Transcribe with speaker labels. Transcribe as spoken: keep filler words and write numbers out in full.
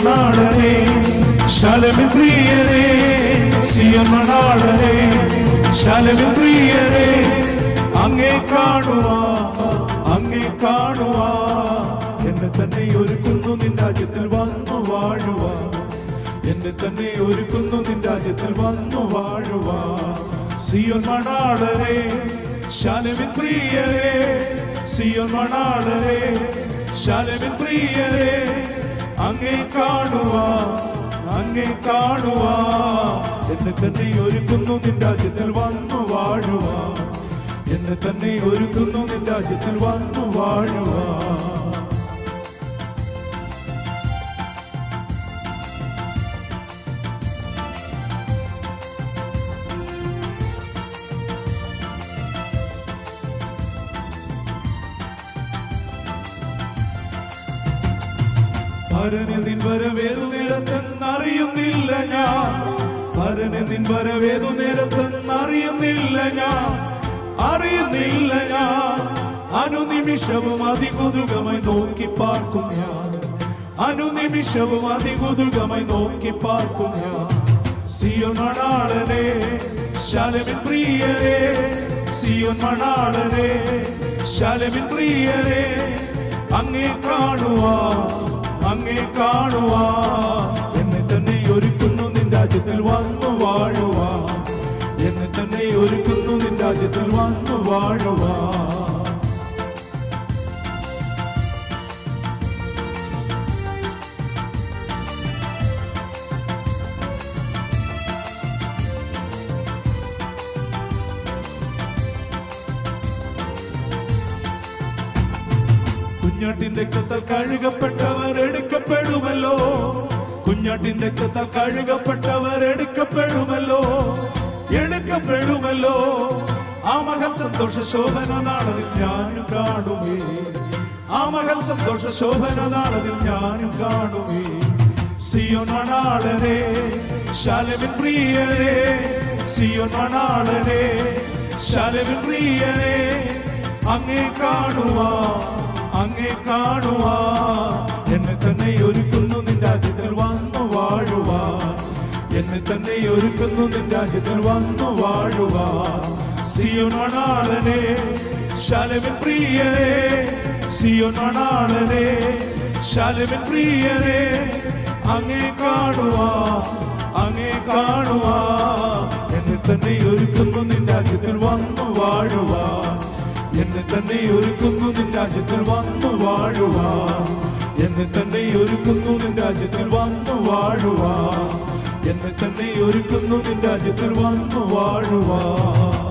Speaker 1: മണാളനെ ശാലോമിൻ പ്രിയരേ സിയോൻ മണാളനെ ശാലോമിൻ പ്രിയരേ അങ്ങേ കാണുവാ അങ്ങേ കാണുവാ എന്നെ തന്നെ ഒരുക്കുന്നു നിൻ രാജ്യത്തിൽ വന്നു വാഴുവാ എന്നെ തന്നെ ഒരുക്കുന്നു നിൻ രാജ്യത്തിൽ വന്നു വാഴുവാ സിയോൻ മണാളനെ ശാലോമിൻ പ്രിയരേ സിയോൻ മണാളനെ ശാലോമിൻ പ്രിയരേ അങ്ങേ കാണുവാ അങ്ങേ കാണുവാ എന്നെ തന്നെ ഒരുക്കുന്നു നിൻ രാജ്യത്തിൽ വന്നു വാഴുവാ എന്നെ തന്നെ ഒരുക്കുന്നു നിൻ രാജ്യത്തിൽ വന്നു വാഴുവാ ഹരനെ നിൻ വരവേതു നേരത്തെന്നറിയുന്നില്ല ഞാൻ ഹരനെ നിൻ വരവേതു നേരത്തെന്നറിയുന്നില്ല ഞാൻ അറിയുന്നില്ല ഞാൻ അനുനിമിഷവും അതികുതുകമായി നോക്കി പാർക്കും ഞാൻ അനുനിമിഷവും അതികുതുകമായി നോക്കി പാർക്കും ഞാൻ സിയോൻ മണാളനെ ശാലോമിൻ പ്രിയരേ സിയോൻ മണാളനെ ശാലോമിൻ പ്രിയരേ അങ്ങേ കാണുവാ അങ്ങേ കാണുവാ എന്നെ തന്നെ ഒരുക്കുന്നു നിൻ രാജ്യത്തിൽ വന്നു വാഴുവാ എന്നെ തന്നെ ഒരുക്കുന്നു നിൻ രാജ്യത്തിൽ വന്നു വാഴുവാ കുഞ്ഞാട്ടിൻ രക്തത്താൽ കഴുകപ്പെട്ടവർ എടുക്കപ്പെടുമല്ലോ കുഞ്ഞാട്ടിൻ രക്തത്താൽ കഴുകപ്പെട്ടവർ എടുക്കപ്പെടുമല്ലോ എടുക്കപ്പെടുമല്ലോ ആ മകൾ സന്തോഷ ശോഭന നാളതിൽ ഞാനും കാണുമേ ആ മകൾ സന്തോഷ ശോഭന നാളതിൽ ഞാനും കാണുമേ സിയോൻ മണാളനെ ശാലോമിൻ പ്രിയരേ സിയോൻ മണാളനെ ശാലോമിൻ പ്രിയരേ അങ്ങേ കാണുവാ അങ്ങേ കാണുവാ എന്നെ തന്നെ ഒരുക്കുന്നു നിൻ രാജ്യത്തിൽ വന്നു വാഴുവാ എന്നെ തന്നെ ഒരുക്കുന്നു നിൻ രാജ്യത്തിൽ വന്നു വാഴുവാ സിയോൻ മണാളനെ ശാലോമിൻ പ്രിയരേ സിയോൻ മണാളനെ ശാലോമിൻ പ്രിയരേ അങ്ങേ കാണുവാ അങ്ങേ കാണുവാ എന്നെ തന്നെ ഒരുക്കുന്നു നിൻ രാജ്യത്തിൽ വന്നു വാഴുവാ എന്നെ തന്നെ ഒരുക്കുന്നു നിൻ രാജ്യത്തിൽ വന്നു വാഴുവാ എന്നെ തന്നെ ഒരുക്കുന്നു നിൻ രാജ്യത്തിൽ വന്നു വാഴുവാ എന്നെ തന്നെ ഒരുക്കുന്നു നിൻ രാജ്യത്തിൽ വന്നു വാഴുവാ